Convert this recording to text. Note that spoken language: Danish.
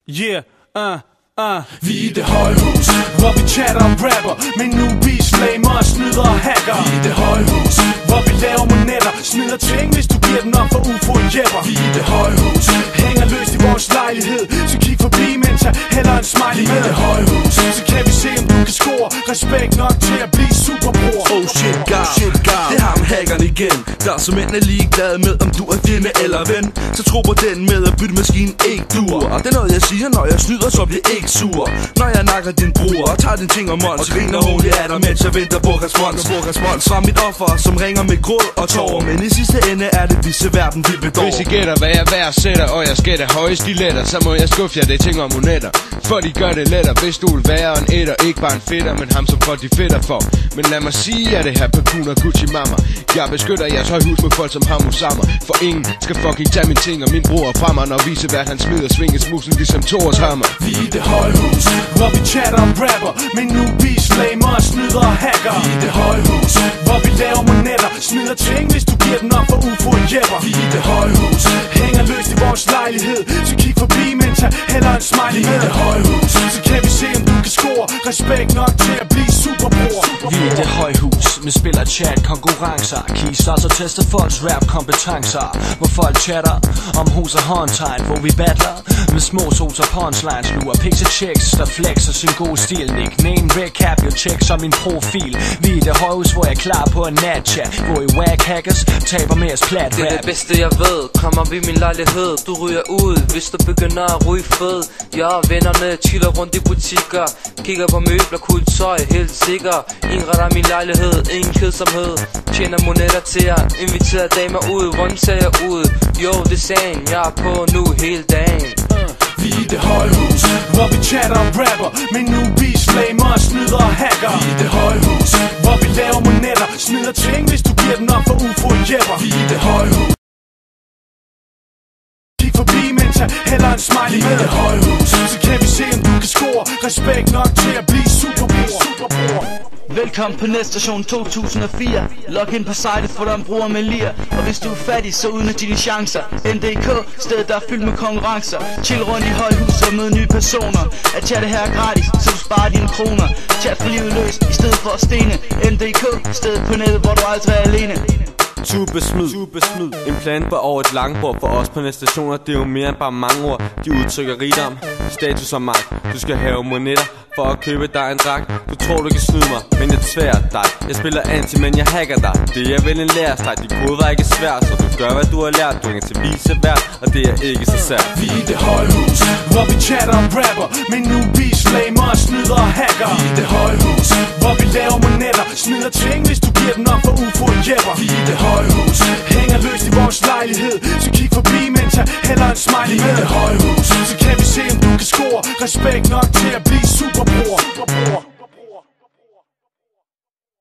Vi er det høje hus, hvor vi chatter og rapper, men nu vi slamer, snyder og hacker. Vi er det høje hus, hvor vi laver monetter, smider ting, hvis du giver den op for UFO Jepper. Vi er det høje hus, hænger løst i vores lejlighed, så kig forbi, mens jeg hælder en smiley med. Det høje hus, så kan vi se om du kan score respekt nok til at blive superbror. Oh shit god, det har med hackeren igen, der som end er ligeglad med om du er fjende eller ven. Så tro på den med at bytte maskinen ikke duer. Og det er noget jeg siger, når jeg snyder, så bliver ikke sur. Når jeg nakker din bror og tager din ting og mons, og griner hun af dig, mens jeg venter på respons. Fra mit offer, som ringer med gråd og tårer, men i sidste ende er det viseverden, vi bedår. Hvis I gætter hvad jeg værdsætter, og jeg skal have høje stiletter, så må jeg skuffe jer det ting om monetter. For de gør det lettere, hvis du vil være en etter, ikke bare en fætter, men ham som folk de fætter for. Men lad mig sige, at det her Pakun og Gucci mama. Jeg beskytter jeres højhus med folk som ham og Sammer. For ingen skal fucking tage min ting og min bror fra mig, når visevært han smider svingesmusen ligesom Thors hammer. Vi er det høje hus, hvor vi chatter og rapper, men nu vi slamer og snyder og hacker. Vi er det høje hus, hvor vi laver monetter, smider ting, hvis du giver den op for UFO Jepper. Vi er det høje hus, hænger løst i vores lejlighed, så kig forbi, mens jeg hælder en smiley med. Det høje hus, så kan vi se om du kan score respekt nok til at blive superbror. Vi er det høje hus, med spiller chat konkurrencer, keys og tester folks rap kompetencer, hvor folk chatter om hus og håndtegn, hvor vi battler med små sos og punchlines, lurer pics og checks, der flexer sin gode stil, nickname, recap, jo check som min profil. Vi er det høje hus, hvor jeg er klar på en natchat, hvor I whack hackers taber med os plat rap. Det er det bedste jeg ved, kommer vi min lejlighed, du ryger ud, hvis du begynder at ryge fed. Jeg og vennerne chiller rundt i butikker, kigger på møbler, kult tøj, helt sikker. Indretter min lejlighed, ingen kedsomhed, tjener monetter til jer, inviterer damer ud, hvordan ser jeg ud? Jo, det er sagen, jeg er på nu hele dagen. Vi er det høje hus, hvor vi chatter og rapper, men nu vi slamer og snyder og hacker. Vi er det høje hus, hvor vi laver monetter, smider ting, hvis du giver den op for UFO Jepper. Vi er det høje hus, kig forbi, mens jeg hælder en smiley med. Det høje hus, så kan vi se om du kan score respekt nok til at blive superbror. Velkommen på Netstation 2004. Log ind på sitet, for der en bruger med lir. Og hvis du er fattig, så udnyt dine chancer. NDK, stedet der er fyldt med konkurrencer. Chill rundt i højhuset og møde nye personer. At chatte her er gratis, så du sparer dine kroner. Chat for livet løs, i stedet for at stene. NDK, stedet på nettet, hvor du aldrig er alene. Super smid. En plan på over et langbord for os på Netstation. Det er jo mere end bare mange ord. De udtrykker rigdom, status og magt. Du skal have monetter for at købe dig en dragt. Du tror du kan snyde mig, men jeg tværter dig. Jeg spiller anti, men jeg hacker dig. Det er vel en lærestreg, de kode var ikke svært. Så du gør hvad du har lært, du hænger til visevært, og det er ikke så sært. Vi er det høje hus, hvor vi chatter og rapper, men nu vi slamer og snyder og hacker. Vi er det høje hus, hvor vi laver monetter, smider ting, hvis du giver den op for UFO Jepper. Vi er det høje hus, hænger løst i vores lejlighed, så kig forbi, mens jeg hælder en smiley med. Det høje hus, så kan vi se om du kan score respekt nok til at blive superbror.